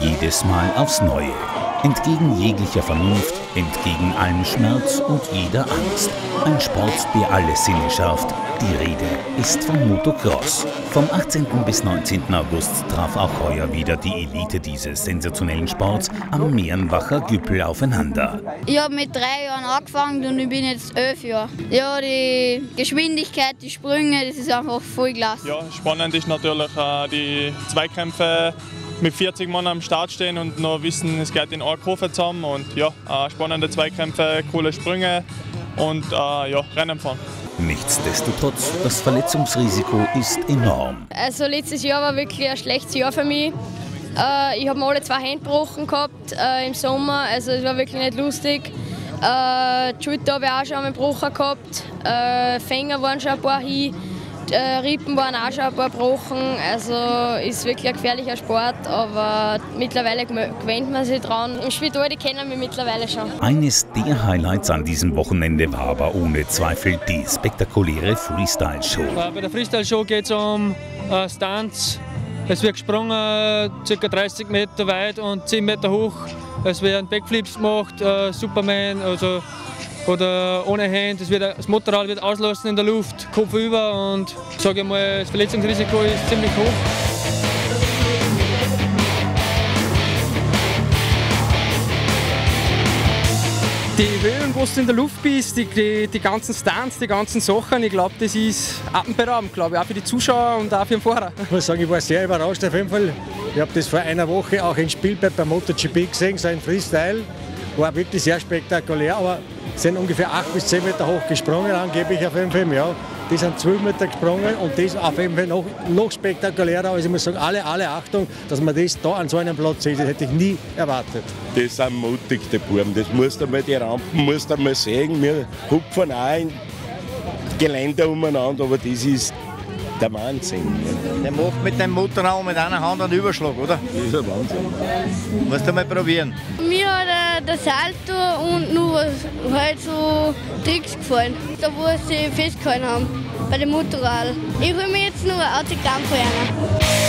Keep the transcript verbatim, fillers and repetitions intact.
jedes Mal aufs Neue. Entgegen jeglicher Vernunft, entgegen allem Schmerz und jeder Angst. Ein Sport, der alle Sinne schärft. Die Rede ist vom Motocross. Vom achtzehnten bis neunzehnten August traf auch heuer wieder die Elite dieses sensationellen Sports am Mehrenbacher Güppel aufeinander. Ich habe mit drei Jahren angefangen und ich bin jetzt elf Jahre. Ja, die Geschwindigkeit, die Sprünge, das ist einfach voll klasse. Ja, spannend ist natürlich äh, die Zweikämpfe. Mit vierzig Mann am Start stehen und noch wissen, es geht in eine Kurve zusammen. Und ja, äh, spannende Zweikämpfe, coole Sprünge und äh, ja, Rennen fahren. Nichtsdestotrotz, das Verletzungsrisiko ist enorm. Also letztes Jahr war wirklich ein schlechtes Jahr für mich. Äh, ich habe mir alle zwei Hände gebrochen gehabt äh, im Sommer, also es war wirklich nicht lustig. Äh, die Schulter habe ich auch schon einmal gebrochen gehabt, äh, Finger waren schon ein paar hin. Die Rippen waren auch schon ein paar gebrochen, also ist wirklich ein gefährlicher Sport, aber mittlerweile gewöhnt man sich dran. Im Spital, die kennen mich mittlerweile schon. Eines der Highlights an diesem Wochenende war aber ohne Zweifel die spektakuläre Freestyle-Show. Bei der Freestyle-Show geht es um äh, Stunts. Es wird gesprungen, ca. dreißig Meter weit und zehn Meter hoch. Es werden Backflips gemacht, äh, Superman, also oder ohne Hand. Das, wird, das Motorrad wird auslassen in der Luft, Kopf über und sage mal, das Verletzungsrisiko ist ziemlich hoch. Die Höhen, wo du in der Luft bist, die, die, die ganzen Stunts, die ganzen Sachen, ich glaube, das ist atemberaubend, glaube ich, auch für die Zuschauer und auch für den Fahrer. Ich muss sagen, ich war sehr überrascht auf jeden Fall. Ich habe das vor einer Woche auch in Spielberg beim MotoGP gesehen, so ein Freestyle. War wirklich sehr spektakulär, aber sind ungefähr acht bis zehn Meter hoch gesprungen, angeblich auf jeden Fall. Ja. Die sind zwölf Meter gesprungen und das auf jeden Fall noch, noch spektakulärer. Also ich muss sagen, alle, alle Achtung, dass man das da an so einem Platz sieht, das hätte ich nie erwartet. Das sind mutig, die Buben. Das musst du mal, die Rampen musst du mal sehen. Wir hupfen auch in Gelände umeinander, aber das ist der Wahnsinn. Der macht mit dem Motorrad mit einer Hand einen Überschlag, oder? Das ist ein Wahnsinn. Musst du mal probieren. Mir hat äh, der Salto und nur halt so Tricks gefallen, da wo sie festgehalten haben, bei dem Motorrad. Ich hole mir jetzt nur ein Autogramm von einer.